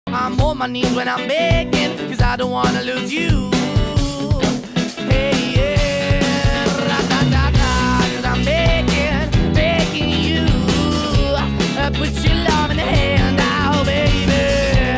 I'm on my knees when I'm begging, 'cause I don't wanna lose you.